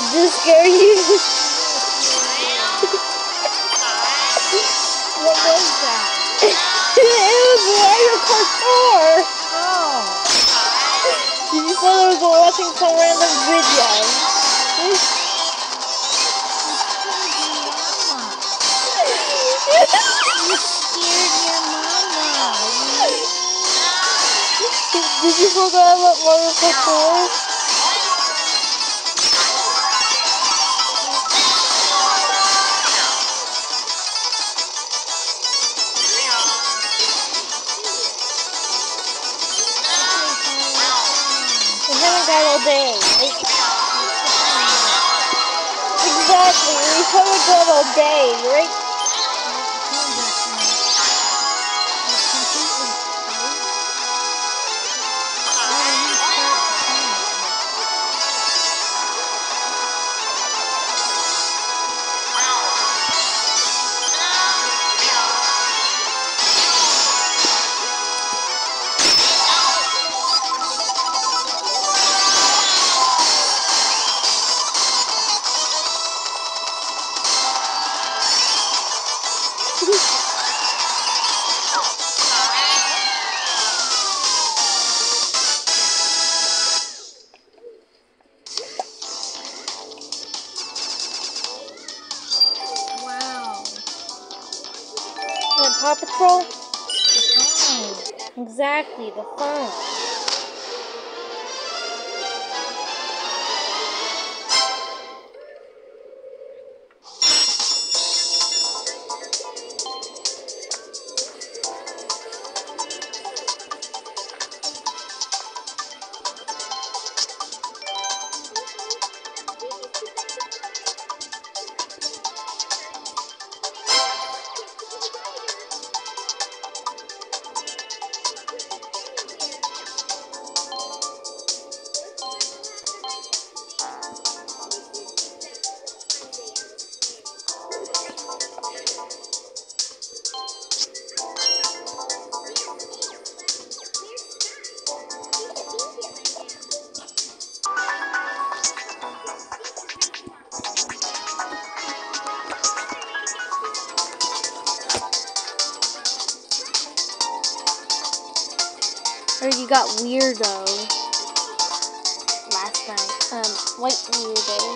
this scare you? What was that? It was Mario Kart 4. Oh. You just thought I was watching some random video. You scared your mama. Did you forget about Mario Kart 4? We haven't got all day, right? Exactly, we haven't got all day, right? Wow. And Paw Patrol? Oh. Exactly, the phone. Or you got Weirdo last night. White Weirdo.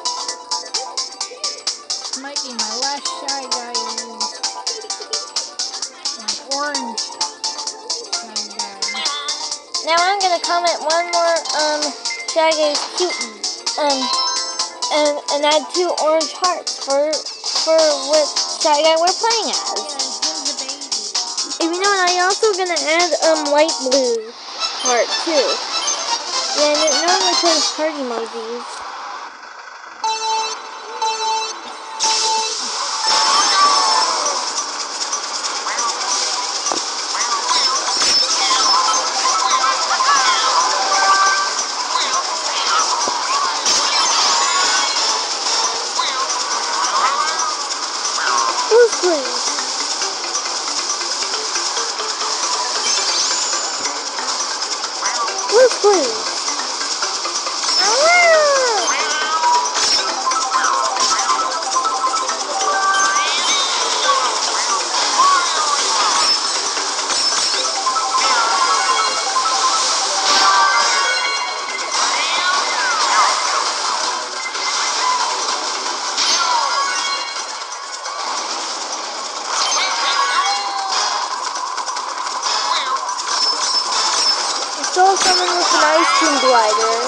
Might be my last Shy Guy use. Like orange Shy Guy. Now I'm gonna comment one more Shy Guy's cute and add 2 orange hearts for what Shy Guy we're playing as. Yeah, he's the baby. And you know what, I'm also gonna add light blue heart too. Yeah, and it normally says heart emojis. Who's blue? Who's blue? Saw someone with an ice cream glider.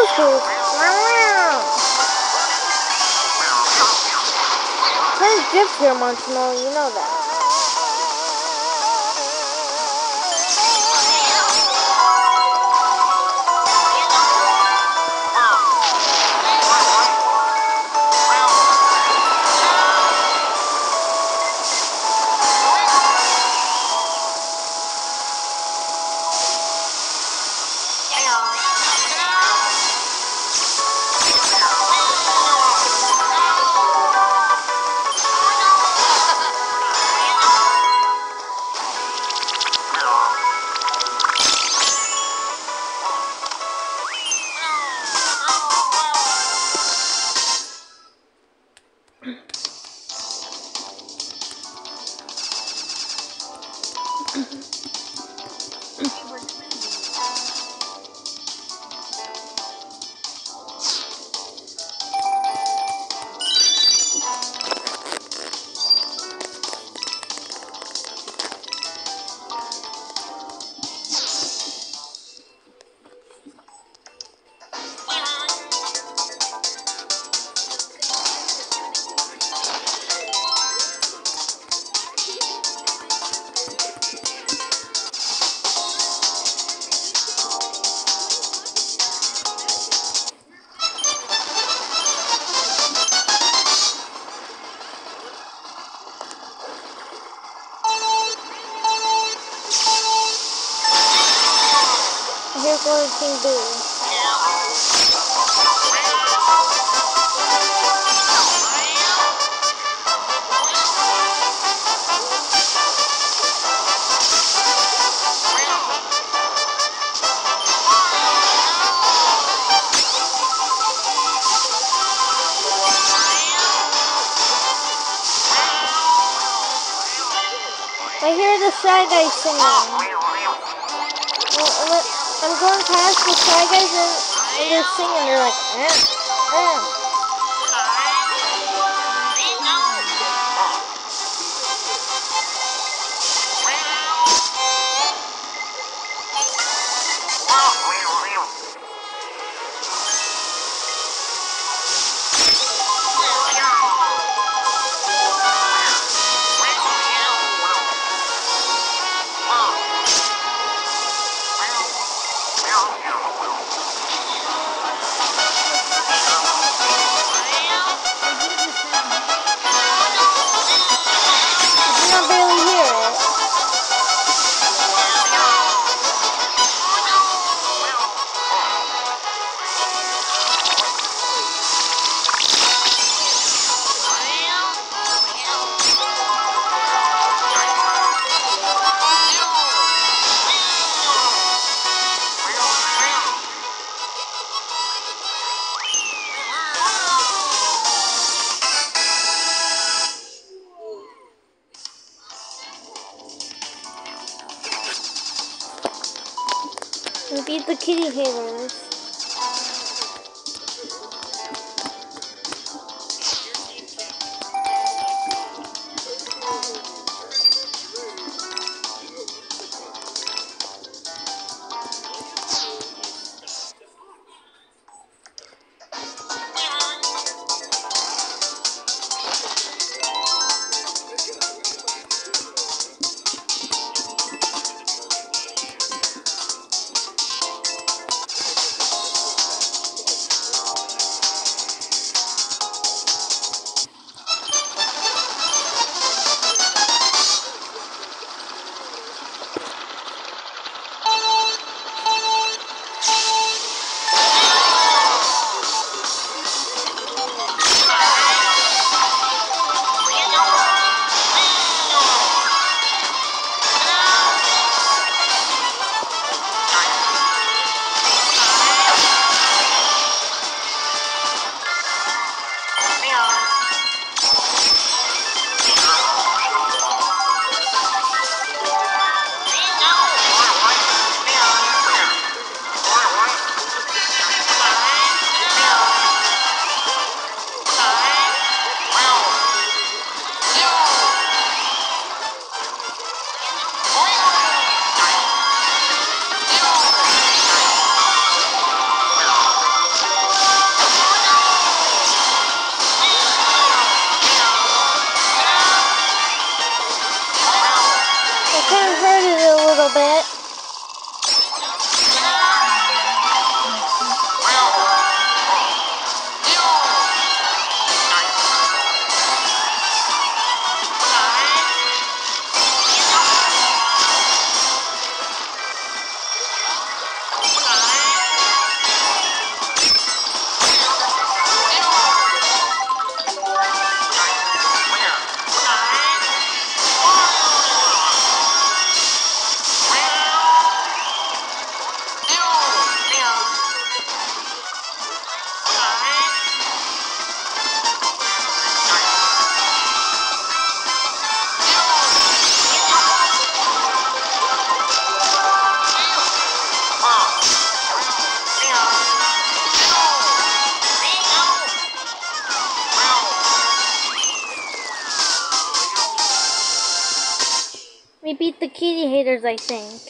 Bluetooth. There's Drift here, Montanol, you know that. Here goes King Boo. I hear the Shy Guys singing. I'm going past the Shy Guys and they're singing. They're like, and beat the kitty haters. the kitty haters, I think.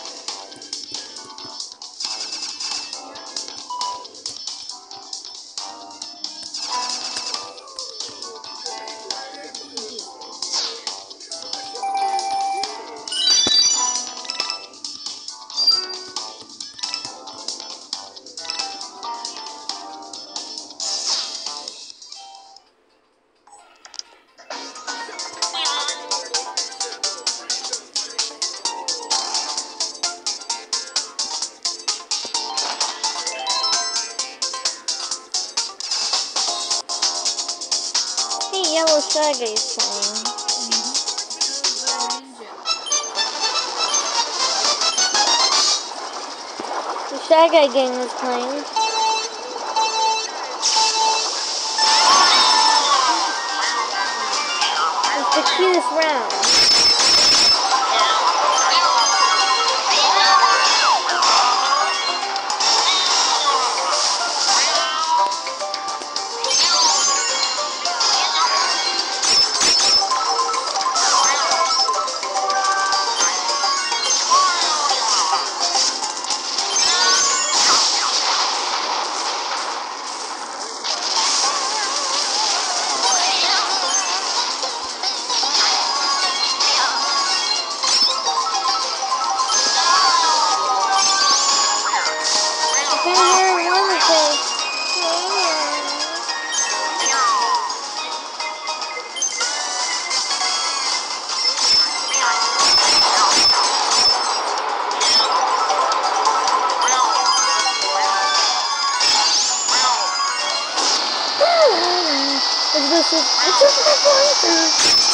Hey, Yellow Shy Guy is playing. The Shy Guy gang is playing. It's the cutest round. It's just my voice.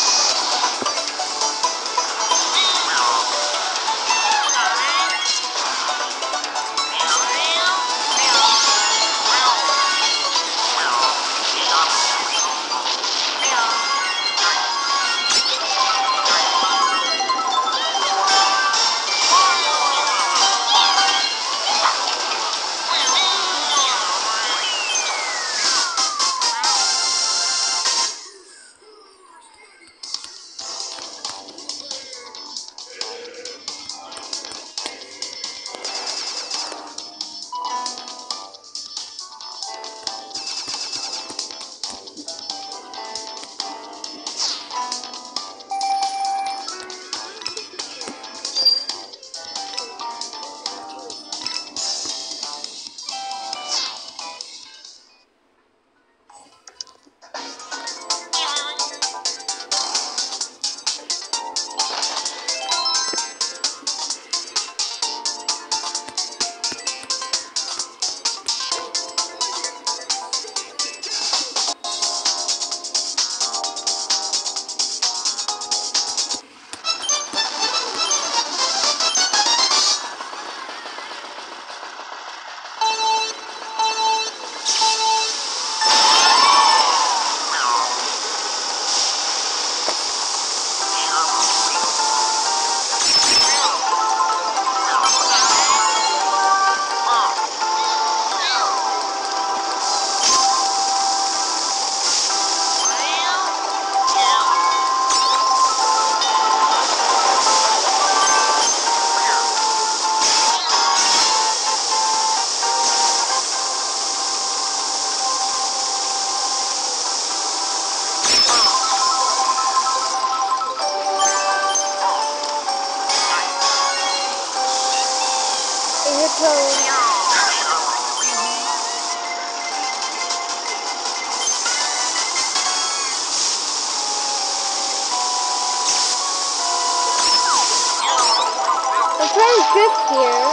I'm trying to drift here.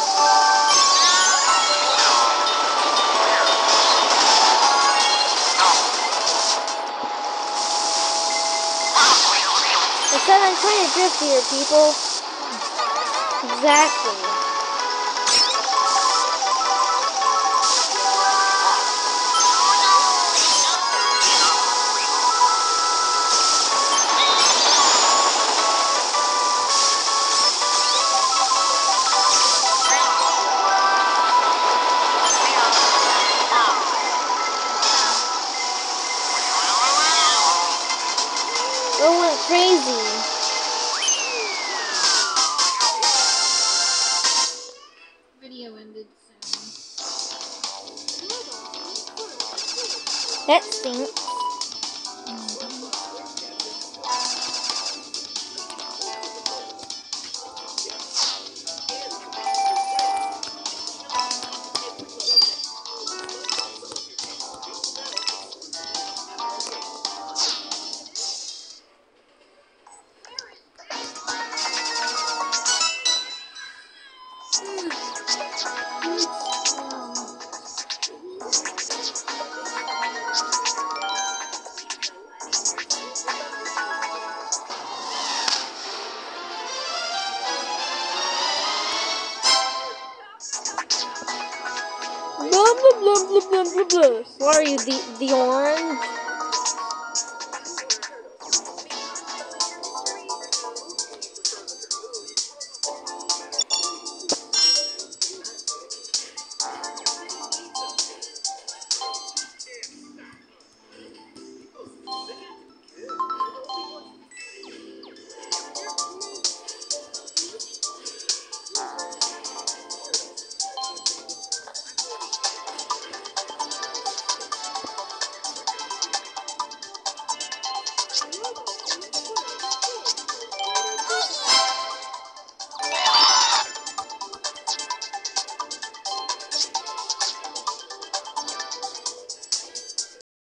I said I'm trying to drift here, people. Exactly. It went crazy. That stinks. Blah blah blah blah blah blah blah. What are you, the orange?